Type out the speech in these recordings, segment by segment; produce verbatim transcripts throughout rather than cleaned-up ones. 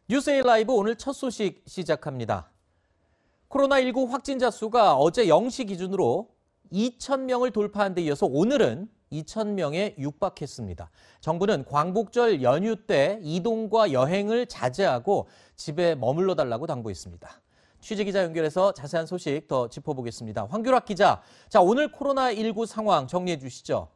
뉴스에이 라이브 오늘 첫 소식 시작합니다. 코로나십구 확진자 수가 어제 영 시 기준으로 이천 명을 돌파한 데 이어서 오늘은 이천 명에 육박했습니다. 정부는 광복절 연휴 때 이동과 여행을 자제하고 집에 머물러 달라고 당부했습니다. 취재기자 연결해서 자세한 소식 더 짚어보겠습니다. 황규락 기자, 자 오늘 코로나십구 상황 정리해 주시죠.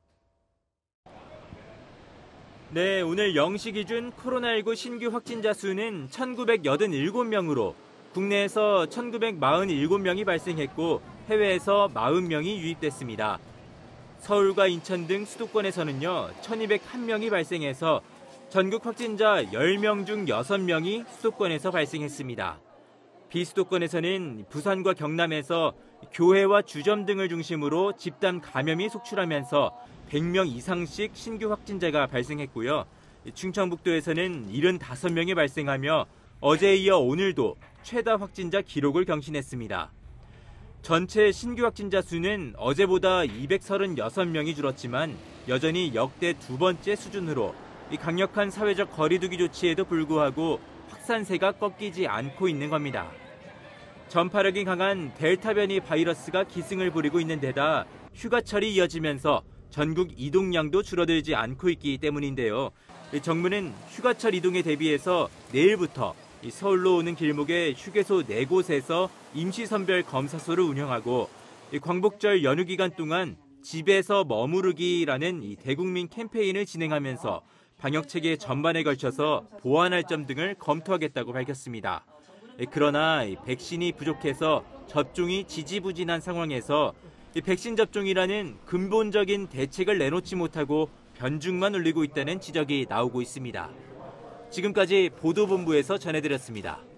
네, 오늘 영 시 기준 코로나십구 신규 확진자 수는 천구백팔십칠 명으로 국내에서 천구백사십칠 명이 발생했고 해외에서 사십 명이 유입됐습니다. 서울과 인천 등 수도권에서는요, 천이백일 명이 발생해서 전국 확진자 십 명 중 여섯 명이 수도권에서 발생했습니다. 비수도권에서는 부산과 경남에서 교회와 주점 등을 중심으로 집단 감염이 속출하면서 백 명 이상씩 신규 확진자가 발생했고요. 충청북도에서는 칠십오 명이 발생하며 어제에 이어 오늘도 최다 확진자 기록을 경신했습니다. 전체 신규 확진자 수는 어제보다 이백삼십육 명이 줄었지만 여전히 역대 두 번째 수준으로 강력한 사회적 거리 두기 조치에도 불구하고 확산세가 꺾이지 않고 있는 겁니다. 전파력이 강한 델타 변이 바이러스가 기승을 부리고 있는 데다 휴가철이 이어지면서 전국 이동량도 줄어들지 않고 있기 때문인데요. 정부는 휴가철 이동에 대비해서 내일부터 서울로 오는 길목의 휴게소 네 곳에서 임시선별 검사소를 운영하고 광복절 연휴 기간 동안 집에서 머무르기라는 대국민 캠페인을 진행하면서 방역체계 전반에 걸쳐서 보완할 점 등을 검토하겠다고 밝혔습니다. 그러나 백신이 부족해서 접종이 지지부진한 상황에서 백신 접종이라는 근본적인 대책을 내놓지 못하고 변죽만 울리고 있다는 지적이 나오고 있습니다. 지금까지 보도본부에서 전해드렸습니다.